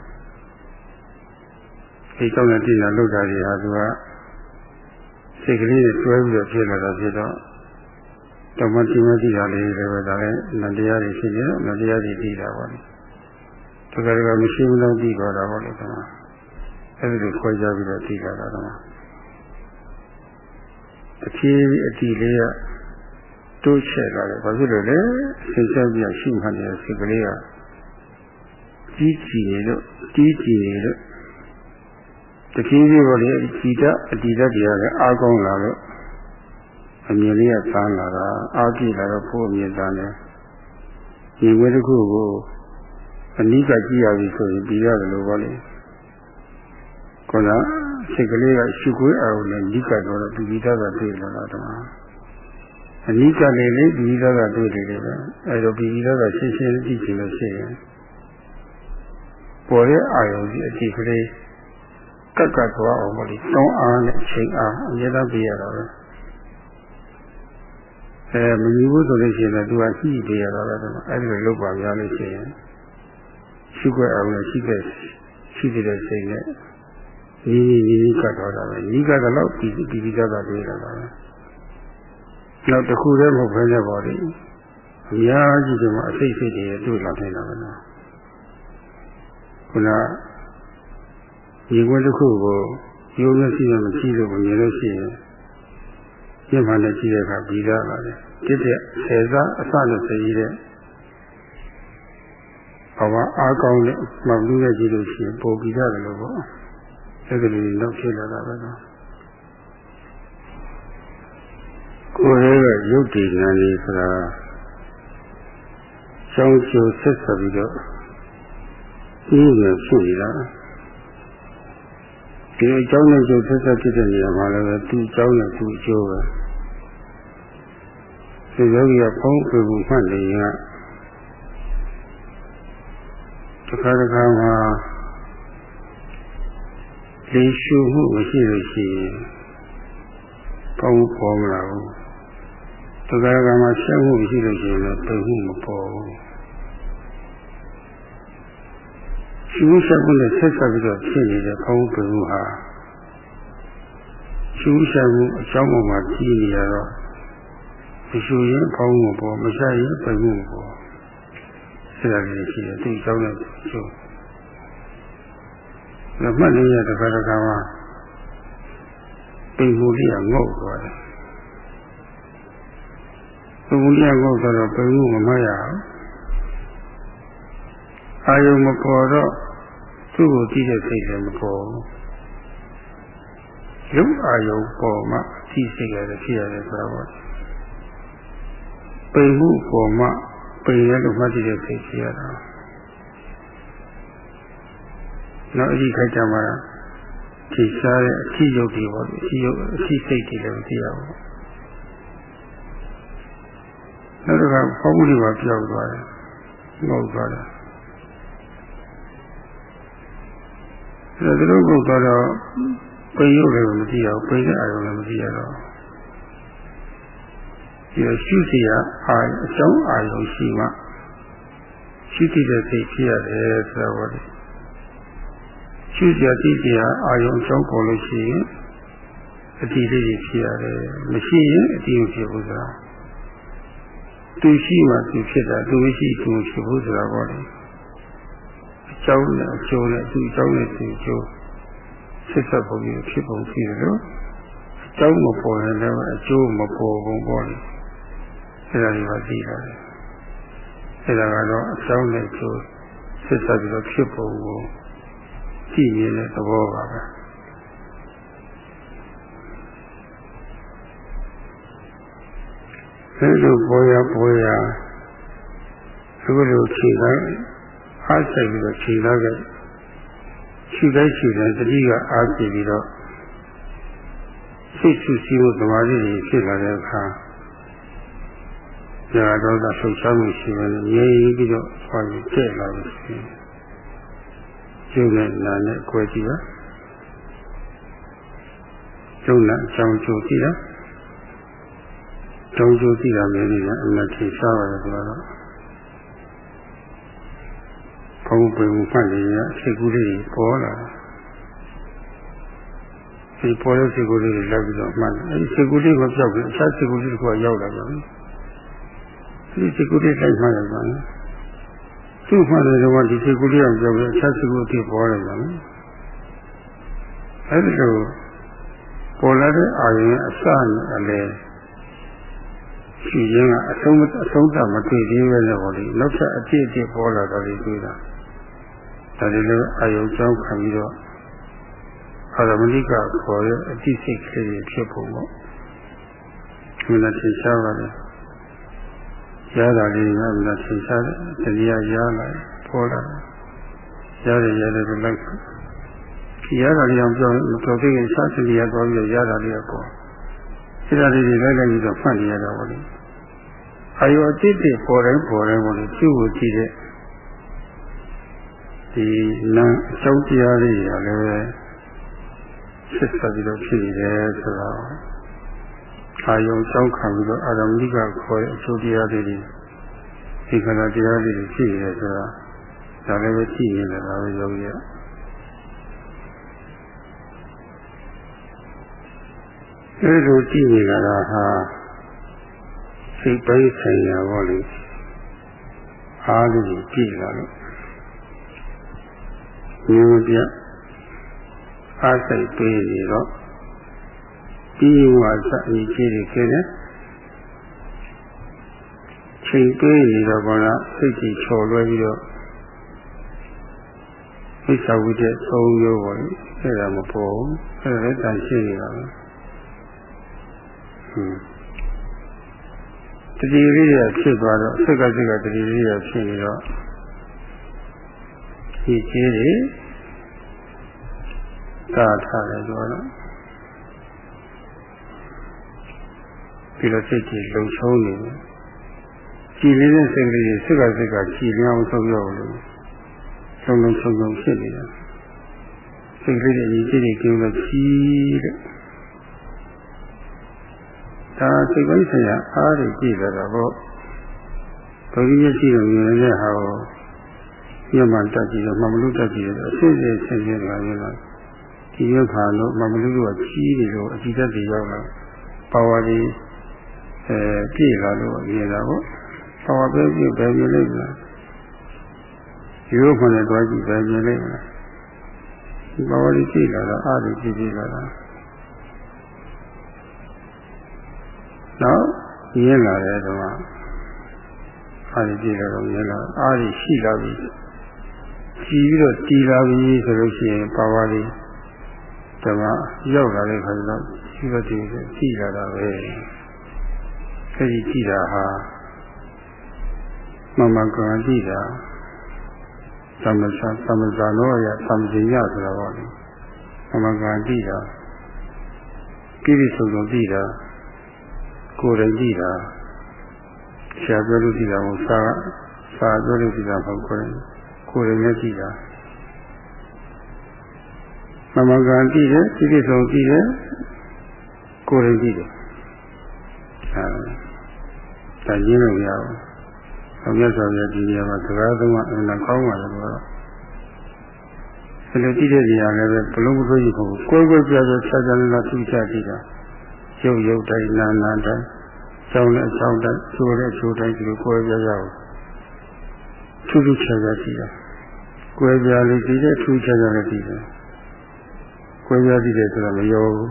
ဒီကြောင့်လည်းကြည့်လာလောက်တာတွေဟာသူကစိတ်ကလေးတွေတွဲပြီးတော့ဖြစ်လာတာဖြစ်တော့တော့မတိမသိတာလေးတွေပဲဒါလည်းနတရားတွေရှိနေတော့နတရားတွေသိတာပေါ့လေတကယ်ကမရှိဘူးလို့သိတော့တာပေါ့လေကွာအဲ့ဒီလိုခွဲခြားပြီးတော့သိတာတော့အဖြည်းအတီလေးကတိုးချက်လာတယ်ဘာဖြစ်လို့လဲစိတ်ဆက်ပြီးရှိမှတ်နေတဲ့စိတ်ကလေးကကြီးကြည်နေလို့တီးကြည်နေလို့တဖြည်းဖြည်းပေါ့လေကြည်တတ်အတီတတ်တရားလည်းအားကောင်းလာလို့အမြင်လေးကသန်းလာတာအားကြည့်လာတော့ဖို့အမြင်သန်းတယ်ဒီဝေတစ်ခုကိုအနိကကြည့်ရပြီဆိုရင်ပြီးရတယ်လို့ပေါ့လေခေါင်းစိတ်ကလေးကရှုခွေးအောင်နဲ့နိကတော့ပြီးသားကတွေ့လာတာတော့အနိကလေးလေးပြီးသားကတွေ့တယ်လေပဲအဲလိုပြီးသားကရှင်းရှင်းကြည့်ချင်လို့ရှိရင်ပေါ်ရဲ့အာယုံကြီးအကြည့်ကလေးကတ်သွားအောင်ပေါ့လေတောင်းအားနဲ့ချိန်အားအများကြီးပြရတာပဲမယူဘူးဆိုလို့ရှိရင်သူကညှိပေးရတာပဲအဲ့ဒီလိုလုပ်ပါများလို့ရှိရင်ရှုခွက်အောင်နဲ့ရှိတဲ့စိတ်နဲ့ဒီကတ်တော့တာပဲဒီကတော့ဒီကတ်တွေ့တာပါပဲနောက်တစ်ခုတည်းမဟုတ်ဘဲနဲ့ပေါ့လေအများကြီးဒီမှာအစိတ်တွေတွေ့လာနေတာပဲနော်ခုနဒီဝတ်တစ်ခုကိုရိုးမျက်စိနဲ့မကြည့်လို့မမြင်လို့ရှိရင်ပြင်းမှလည်းကြည့်တဲ့အခါပြီးသားပါလေတစ်တဲ့ဆယ်စားအစနဲ့ဆယ်ကြီးတဲ့ဘာဝအားကောင်းတဲ့မှတ်လို့ရကြည့်လို့ရှိရင်ပို့ပြီးကြတယ်လို့ပေါ့အဲ့ဒီလိုနောက်ဖြစ်လာတာပဲနော်ကိုယ်ရဲ့ရုပ်တည်ဉာဏ်လေးဆိုတာကျောင်းကျိုးဆက်ဆက်ပြီးတော့ဒီလိုဖြစ်နေတာဒီအကြောင်းနဲ့ကျိုးဆက်ဆက်ဖြစ်တဲ့နေရာမှာလည်းသူ့အကြောင်းနဲ့သူ့အကျိုးပဲဒီယောဂီကဖုံးပြမှုမှတ်နေရင်တခါတခါမှာလေရှုမှုမရှိလို့ရှိရင်ပေါင်းပေါ်မလာဘူးတခါတခါမှာဆက်မှုမရှိလို့ရှိရင်လည်းပြမှုမပေါ်ဘူးရှုဆက်မှုနဲ့ဆက်ဆက်ပြီးတော့ဖြစ်နေတဲ့ပေါင်းပြမှုဟာရှုဆက်မှုအကြောင်းပေါ်မှာကြီးနေရတော့မရှိရင်ပေါင်းမပေါ်မဆက်ရင်ပြမှုမပေါ်ဆက်ရတယ်ရှိတယ်သူ့အကြောင်းနဲ့ကျိုးလက်မှတ်လေးရတခါတခါမှာပိန်မှုလေးကငုတ်သွားတယ်ပိန်မှုလေးကငုတ်သွားတော့ပိန်မှုမမရအောင်အာယုံမပေါ်တော့သူ့ကိုကြည့်တဲ့စိတ်လည်းမပေါ်ဘူးရုပ်အာယုံပေါ်မှကြည့်စိတ်ရတယ်ဖြစ်ရတယ်ဆိုတော့ပိန်မှုပေါ်မှပိန်ရလို့မှတ်ကြည့်တဲ့စိတ်ဖြစ်ရတာနောက်အကြည့်ခိုက်ကြမှာဒီစားတဲ့အထီးရုပ်တွေပေါ့အထီးရုပ်အထီးစိတ်တွေလည်းမသိရဘူးနောက်တစ်ခါဖောက်မှုတွေပါပြောက်သွားတယ်ငုတ်သွားတယ်ဒါတို့ငုတ်သွားတော့ပိန်ရုပ်လည်းမသိရဘူးပိန်တဲ့အာရုံလည်းမသိရတော့ဒီရှုစီရအာအကြောင်းအာရုံရှိမှရှိတဲ့စိတ်ဖြစ်ရတယ်ဆိုတော့ရှုစရာသိစရာအာယုံအကြောင်းပေါ်လို့ရှိရင်အတိလေးကြီးဖြစ်ရတယ်မရှိရင်အတိမဖြစ်ဘူးဆိုတာသူရှိမှသူဖြစ်တာသူမရှိသူဖြစ်ဘူးဆိုတာပေါ့လေအကြောင်းနဲ့အကျိုးနဲ့သူအကြောင်းနဲ့သူအကျိုးဆက်ဆက်ပုံပြီးဖြစ်ပုံရှိတယ်လို့အကြောင်းမပေါ်ရင်လည်းအကျိုးမပေါ်ဘူးပေါ့လေအဲ့ဒါတွေပါသိတာလေအဲ့ဒါကတော့အကြောင်းနဲ့အကျိုးဆက်ဆက်ပြီးတော့ဖြစ်ပုံကိုကြည့်နေတဲ့သဘောပါပဲအဲလိုပေါ်ရအခုလိုခြေတိုင်းအားဆိုင်ပြီးတော့ခြေသားကခြေတိုင်းတတိကအားကြည့်ပြီးတော့စိတ်ဆူဆီးဖို့သမာဓိတွေဖြစ်လာတဲ့အခါဇာတော်ကဆုတ်ချမှုရှိတယ်ငြိမ်ပြီးတော့ဆွာပြီးကျက်လာလို့ရှိတယ်ကျုပ်နဲ့နာနဲ့ကြွယ်ကြည့်ပါကျုပ်နဲ့အကြောင်းကျိုးကြည့်တာကြောင်းကျိုးကြည့်တာမျိုးတွေကအမှန်ထင်ရှားပါတယ်ဆိုတော့ဘုံပင်မှတ်နေရစိတ်ကူးလေးပေါ်လာဒီပေါ်တဲ့စိတ်ကူးလေးတွေလိုက်ပြီးတော့မှတ်တယ်အဲဒီစိတ်ကူးလေးမပြောက်ဘူးအခြားစိတ်ကူးလေးတစ်ခုကရောက်လာကြတယ်ဒီစိတ်ကူးလေးလိုက်မှတ်ရပါမယ်သူ့မှန်တယ်တော့ဒီစိတ်ကူးလေးအောင်ပြောပြီးအခြားစိတ်ကူးတွေပေါ်လာကြတယ်အဲဒီလိုပေါ်လာတဲ့အာရုံရဲ့အစနဲ့အလယ်ရှိရင်ကအဆုံးသတ်မတွေ့သေးပဲလေဟောဒီနောက်ထပ်အဖြစ်အပျက်ပေါ်လာတာလေးတွေ့တာဒါတွေလည်းအာယုံကြောင်းခံပြီးတော့အာရမဏိကခေါ်တဲ့အတိစိတ်ကလေးဖြစ်ဖို့ပေါ့ဒီလိုသင်ရှားပါတယ်ရတာလေးကလည်းသင်ရှားတဲ့တရားရလာပေါ်လာရတယ်လို့လိုက်ရတာလေးအောင်ပြောမတော်သေးရင်စားစရာသွားပြီးရတာလေးကပေါ်စိတ်ဓာတ်တွေလိုက်ပြီးတော့ဖတ်နေရတာပေါ့လေအာယုအတိတ်တွေပေါ်တိုင်းပေါ့လေကျုပ်ကိုကြည့်တဲ့ဒီနာအကြောင်းတရားလေးတွေကလည်းဆက်ဆက်ပြီးတော့ဖြစ်နေတယ်ဆိုတော့အာယုကြောင်းခံပြီးတော့အာရမဏိကခေါ်တဲ့အကျိုးတရားတွေဒီခန္ဓာတရားတွေဖြစ်နေတယ်ဆိုတော့ဒါလည်းပဲကြည့်နေတယ်ဒါပဲယောဂီရအဲလိုကြည့်နေတာဟာစိတ်ပိုင်းဆိုင်ရာပေါ့လေအားလို့ကြည့်လာလို့မျိုးပြအားစိတ်ပေးနေတော့ဒီဝါစအကြီးကြီးတွေကျတယ်ချိန်ပေးနေတော့ကစိတ်ကြီးချော်လွှဲပြီးတော့ဝိသဝိတ္တ3မျိုးပေါ့လေအဲ့ဒါမပေါ်ဘူးအဲ့ဒါလည်းတန်ရှင်းနေတာပဲတတိလေးရဖြစ်သွားတော့စိတ်ကတတိလေးရဖြစ်နေတော့ဒီကျေးတွေတာထားတယ်ဆိုတော့ပြီးတော့စိတ်ကြီးလုံချုံနေတယ်ကြည်လေးတဲ့စိတ်ကလေးစိတ်ကကြည်လျောင်းဆုံးရောက်လို့လုံးချုံဖြစ်နေတယ်စိတ်ကလေးတွေကြည်ကျင်းလို့ကြီးတဲ့ဒါစိတ်ပိုင်းဆိုင်ရာအားတွေကြည့်ကြတာပေါ့ဘုရားရှိတော်မြင်တဲ့ဟာကိုညမှတက်ကြည့်တော့မမလူတက်ကြည့်တော့အစစ်စစ်ဆင်းရဲလာရင်တော့ဒီရုပ်ခါလို့မမလူကကြီးနေလို့အကြည့်တက်တွေရောက်လာပါဝါတွေပြည့်လာလို့မြင်တာပေါ့ပါဝါပဲပြည့်ပဲမြင်လိုက်မလားရုပ်ခါနဲ့တွားကြည့်ပဲမြင်လိုက်မလားဒီပါဝါတွေကြည့်လာတာအားတွေကြည့်လာတာနောက်ရင်းလာတဲ့တော့အားရကြည့်တော့ရင်းလာအားရရှိလာပြီကြည်ပြီးတော့တည်လာပြီဆိုလို့ရှိရင်ပါဝါလေးတော့ရောက်လာတဲ့ခါကျတော့ရှိတော့ကြည်လာတာပဲအဲဒီကြည်တာဟာမမကံကြည်တာသမဇာနောရသမဇိယဆိုတာပေါ့လေမမကံကြည်တာကိရိစုံစုံကြည်တာကိုယ်တိုင်ကြည့်တာဆရာပြောလို့ကြည့်တာမဟုတ်စာပြောလို့ကြည့်တာမဟုတ်ကိုယ်တိုင်လည်းကြည့်တာမမကံကြည့်တယ်ဒီကိစ္စကိုကြည့်တယ်ကိုယ်တိုင်ကြည့်တယ်ဒါရင်းလို့မရဘူး။အမြတ်စွာဘုရားဒီနေရာမှာစကားသုံးမှအမှန်ကောင်းပါလေတော့ဒီလိုကြည့်တဲ့နေရာလည်းပဲဘလုံးမဆိုးကြီးပေါ့ကိုယ်ပြပြခြားခြားလာထူးခြားကြည့်တာရုပ်တိုင်းနာတိုင်းကျောင်းနဲ့အချောင်းတိုင်းကျိုးတဲ့ကျိုးတိုင်းဒီလိုကိုယ်ပြပြအောင်ထူးထူးခြားခြားကြည့်တာကိုယ်ပြလေးကြည့်တဲ့ထူးခြားခြားလည်းကြည့်တယ်ကိုယ်ပြကြည့်တယ်ဆိုတာမရောဘူး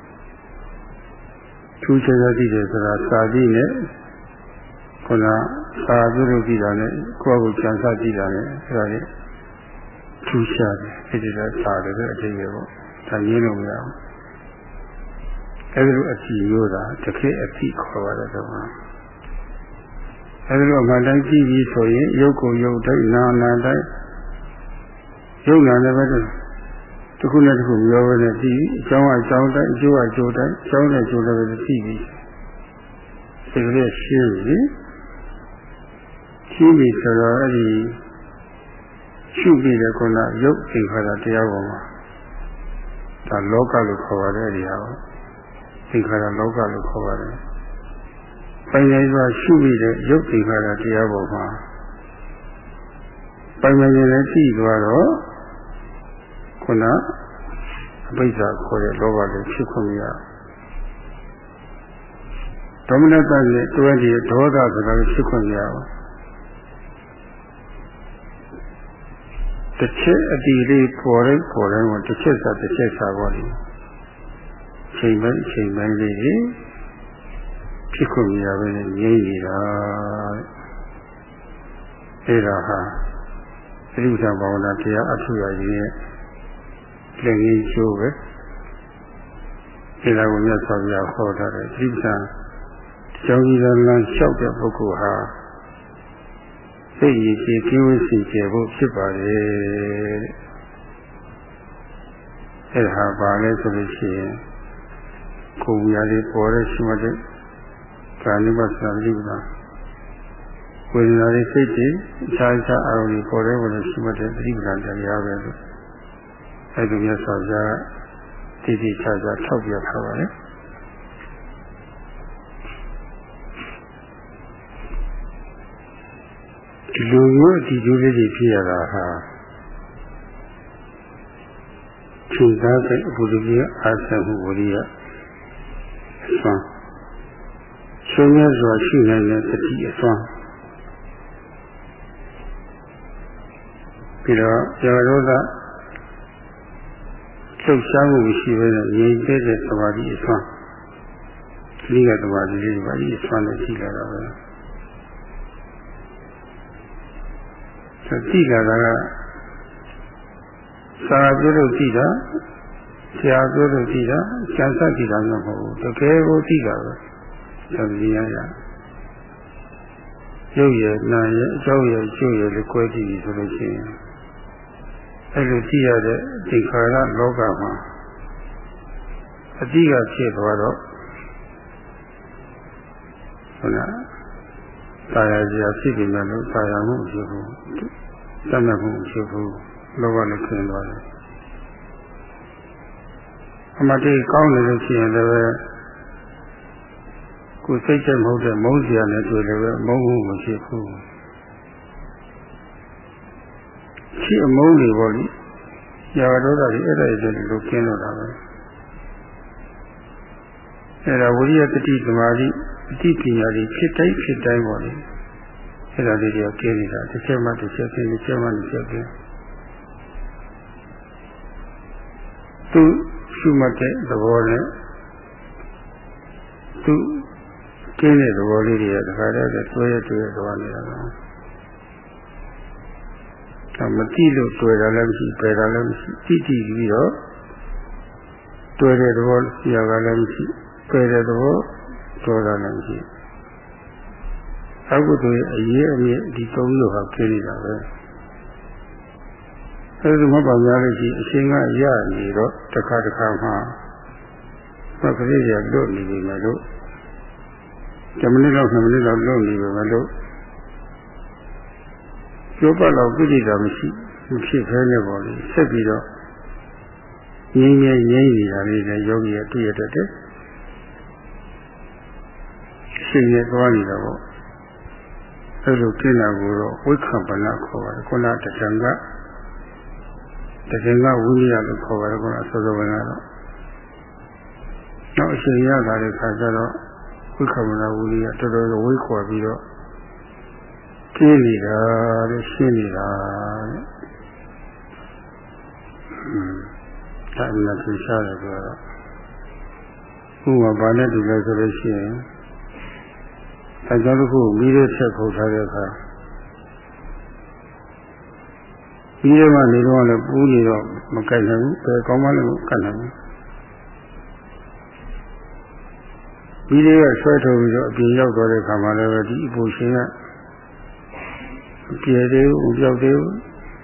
ထူးခြားခြားကြည့်တယ်ဆိုတာစာကြည့်နဲ့ခုနစာပြုလို့ကြည့်တာနဲ့ကိုယ့်ကိုယ်ကြံစကြည့်တာနဲ့အဲဒါလေးထူးခြားတယ်အဲဒီလိုစာတယ်ပဲအကျဉ်းပဲပေါ့ဒါရင်းလို့မရဘူးအဲဒီလိုအကြည့်ရိုးတာတခေတ်အကြည့်ခေါ်ပါတယ်တော့အဲဒီလိုအမှန်တိုင်းကြည့်ပြီးဆိုရင်ရုပ်ကိုရုပ်တိုင်းနာတိုင်းရုပ်နာလည်းပဲတစ်ခုနဲ့တစ်ခုပြောပဲနဲ့ကြည့်အကြောင်းအကြောင်းတိုင်းအကျိုးအကျိုးတိုင်းအကြောင်းနဲ့အကျိုးလည်းပဲကြည့်ပြီးစိတ်ကလေးရှင်းပြီဆိုတော့အဲဒီရှုပြီးတဲ့ခုနရုပ်သင်္ခါရတရားပေါ်မှာဒါလောကလို့ခေါ်ပါတယ်ဒီဟာကိုသင်္ခါရလောကလို့ခေါ်ပါတယ်။ပိုင်နိုင်စွာရှုပြီးတဲ့ရုပ်သင်္ခါရတရားပေါ်မှာပိုင်နိုင်ရင်လည်းကြည့်သွားတော့ခုနအပိစ္ဆာခေါ်တဲ့လောဘလည်းဖြစ်ခွင့်ရ။ဒေါမနတနဲ့တွဲကြည့်ဒေါသဆိုတာလည်းဖြစ်ခွင့်ရအောင်။တစ်ချက်အတီးလေးပေါ်တိုင်းကိုတစ်ချက်စာပေါ်တယ်ချိန်ပိုင်းလေးဖြစ်ခွင့်ရပဲငြိမ့်နေတာအဲဒါဟာသတိပဋ္ဌာန်ဘာဝနာတရားအထုရည်ရဲ့လက်ငင်းကျိုးပဲအဲဒါကိုမြတ်စွာဘုရားဟောထားတယ်သတိပဋ္ဌာန်ကျောင်းကြီးတော်လမ်းလျှောက်တဲ့ပုဂ္ဂိုလ်ဟာစိတ်ရည်ကြည်ကင်းဝေးစီကျေဖို့ဖြစ်ပါတယ်အဲဒါဘာလဲဆိုလို့ရှိရင်ကိုယ်ရည်ပေါ်တဲ့ရှိမှတဲ့ကာနိမသတိပ္ပာဝေဒနာတွေစိတ်တွေအခြားအာရုံတွေပေါ်တဲ့ဘယ်လိုရှိမှတဲ့သတိပ္ပာတရားပဲလို့အဲဒီမြတ်စွာဘုရားတည်တည်ချာချာထောက်ပြထားပါတယ်ဒီလိုမျိုးဒီကျိုးလေးတွေဖြစ်ရတာဟာချိန်သားတဲ့အပူကြီးအာသမှုဝရိယဆွမ်းရှင်ရစွာရှိနိုင်တဲ့တတိအစွမ်းပြီးတော့ဇောရောသလှုပ်ရှားမှုရှိပဲနဲ့ငြိမ်သက်တဲ့သမာဓိအစွမ်းဒီကသမာဓိလေးပါဒီအစွမ်းနဲ့ရှိလာတာပဲကြည့်လာတာကစာပြောလို့သိတာဆရာပြောလို့သိတာကျန်ဆက်သိတာမျိုးမဟုတ်ဘူးတကယ်ကိုသိတာပဲသတိရရရုပ်ရည်နာရည်အကြောင်းရည်ကျိုးရည်လည်းကွဲကြည့်ပြီဆိုလို့ရှိရင်အဲ့လိုသိရတဲ့ဒီခါရလောကမှာအတိကဖြစ်သွားတော့ဟုတ်လားတာယာကြီးဖြစ်ပြီးမှလို့တာယာမှုဖြစ်ဘူးတတ်မှတ်မှုဖြစ်ဘူးလောကလည်းခင်းသွားတယ်အမတေးကောင်းတယ်လို့ရှိရင်လည်းကိုယ်စိတ်ချက်မဟုတ်တဲ့မုန်းစရာနဲ့တွေ့လည်းပဲမုန်းမှုမရှိဘူးရှိအမုန်းတွေပေါ့လေရာဂဒေါသတွေအဲ့ဒါတွေလိုကျင်းတော့တာပဲအဲ့ဒါဝိရိယတတိသမာဓိအတိပညာတွေဖြစ်တိုင်းပေါ့လေအဲ့ဒါတွေကျင်းနေတာတစ်ချက်မှတစ်ချက်ကျင်းတစ်ချက်မှတစ်ချက်ကျင်းသူရှုမှတ်တဲ့သဘောနဲ့သူကျင်းတဲ့သဘောလေးတွေကတခါတည်းတွဲရသွားနေတာပါမတိလို့တွေ့တာလည်းမရှိပယ်တာလည်းမရှိတိပြီးတော့တွေ့တဲ့သဘောကြာကလည်းမရှိပယ်တဲ့သဘောတော်တာလည်းမရှိအကုသိုလ်ရဲ့အရေးအမြစ်ဒီသုံးမျိုးဟာကျင်းနေတာပဲအဲဒီမှာပါများလို့ရှိအရှင်ကရနေတော့တစ်ခါမှသက်ကလေးရလွတ်နေပြီမလို့10မိနစ်လောက်2မိနစ်လောက်လွတ်နေပြီမလို့ကျိုးပတ်လောက်ပြည့်တာမရှိမဖြစ်ဖဲနဲ့ပေါ့လေဆက်ပြီးတော့ငြိမ်းနေတာလေးနဲ့ယောဂီရတွေ့ရတတ်တယ်ရှင်ရသွားနေတာပေါ့အဲလိုကျင့်တာကိုတော့ဝိက္ခပနခေါ်ပါတယ်ခုနတဏ္ဍဝိရိယလို့ခေါ်ပါတယ်ခုနစောစောကကတော့နောက်အရှင်ရတာတဲ့ခါကျတော့ဝိက္ခပနဝိရိယတော်တော်ဝိခေါ်ပြီးတော့ကျင်းနေတာတဲ့ရှင်းနေတာတဲ့ဒါမှလည်းသိရှားတယ်ဆိုတော့ဥပမာဘာနဲ့တူလဲဆိုလို့ရှိရင်အဲကြောင့်တစ်ခုမိရချက်ခုတ်ထားတဲ့အခါမိရမှနေတော့လည်းပူးနေတော့မကြိုက်နိုင်ဘူးဘယ်ကောင်းမှလည်းမကတ်နိုင်ဘူးမိရကဆွဲထုတ်ပြီးတော့အပြင်ရောက်သွားတဲ့အခါမှာလည်းဒီအပူရှင်ကကျေသေးဘူးကြောက်သေးဘူး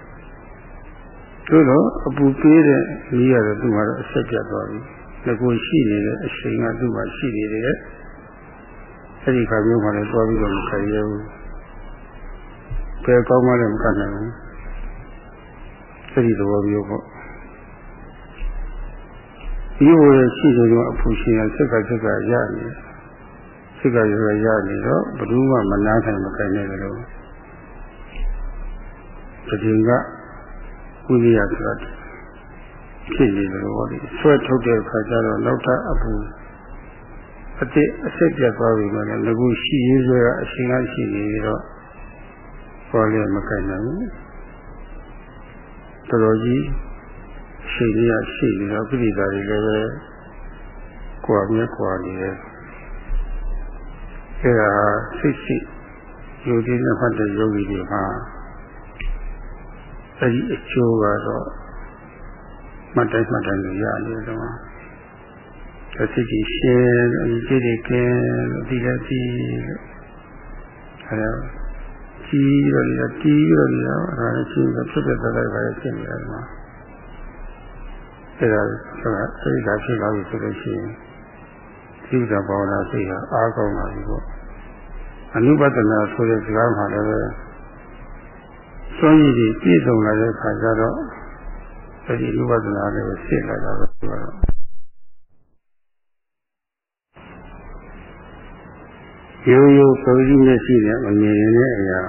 သို့တော့အပူပေးတဲ့နေရာတော့သူ့မှာတော့အဆက်ပြတ်သွားပြီငကိုရှိနေတဲ့အချိန်ကသူ့မှာရှိနေတယ်အဲ့ဒီခါမျိုးမှလည်းသွားပြီးတော့မခိုင်ရဘူးဘယ်ကောင်းမှလည်းမကတ်နိုင်ဘူးအဲ့ဒီသဘောမျိုးပေါ့ဒီလိုရှိနေတော့အပူရှင်ကစက်ကရနေစက်ကရနေတော့ဘယ်သူမှမနာနိုင်မခိုင်နိုင်ကြလို့ဒီကဝိရိယဆိုတာဖြစ်နေတယ်ဘောလေဆွဲထုတ်တဲ့အခါကျတော့နောက်ထပ်အပူအဆက်ပြတ်သွားပြီမှလည်းငကူရှိရေးဆွဲကအရှင်ကရှိနေတော့ပေါ်လည်းမကင်နိုင်ဘူးတော်တော်ကြီးရှိနေရရှိနေတော့ပြိတ္တာတွေလည်းပဲကွာနေတယ်အဲဒါစိတ်ယူတည်နေဖတ်တဲ့ယောဂီတွေမှာအဲဒီအကျိုးကတော့မှတ်တိုင်းလို့ရနေတယ်တော့စိတ်ကြီးရှင်းအကြီးကြီးကဲလို့ဒီလည်းကြည့်အဲဒါကြီးရောတီးရောအဲဒါရှင်းတော့ဖြစ်တဲ့သက်သာပဲရှင်းနေတယ်မှာအဲဒါစိတ်ဓာတ်ဖြစ်လာပြီဆိုလို့ရှိရင်သိတာဘာဝနာစိတ်ကအားကောင်းလာပြီပေါ့အနုပဒနာဆိုတဲ့စကားမှာလည်းစွန့်ရည်ပြည့်စုံလာတဲ့ခါကျတော့အဲဒီဥပဒနာလေးကိုစစ်လာတာပဲဆိုတော့ရိုးပုံကြီးမျက်စိနဲ့မမြင်ရင်လည်းအရာ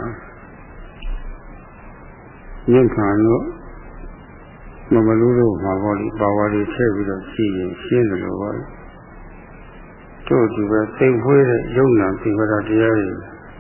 ညှဉ်းခံလို့မလို့လို့မှာပေါ့လေပါဝါတွေထည့်ပြီးတော့ကြည့်ရင်ရှင်းတယ်လို့ပေါ့တို့ဒီပဲသိမ့်ဖွေးတဲ့ယုံနာသင်္ခါရတရားတွေ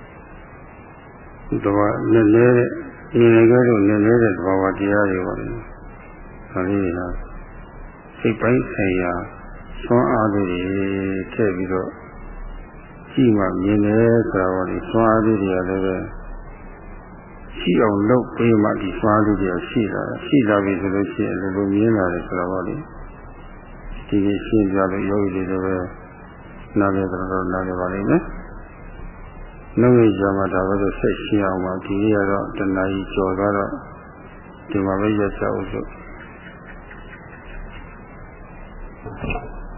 တော့နည်းနည်းတဲ့ဒီလိုကြတော့နည်းနည်းတဲ့သဘာဝတရားတွေပေါ့လေဒါလေးကစိတ်ပိုင်းဆိုင်ရာသွမ်းအားတွေထည့်ပြီးတော့ကြည့်မှမြင်တယ်ဆိုတော့ဒီသွမ်းအားတွေလည်းပဲရှိအောင်လုပ်ပေးမှဒီစွာလူတွေရှိလာပြီဆိုလို့ရှိရင်လူလူမြင်လာတယ်ဆိုတော့လေဒီကြီးရှင်းပြလို့ယောဂီတွေလည်းပဲနားလည်တော့နားလည်ပါလိမ့်မယ်နှုတ်ရကြမှာဒါပဲလို့ဆက်ရှင်းအောင်ပါဒီနေ့ကတော့တဏှာကြီးကျော်သွားတော့ဒီမှာပဲရက်ချအောင်ဆို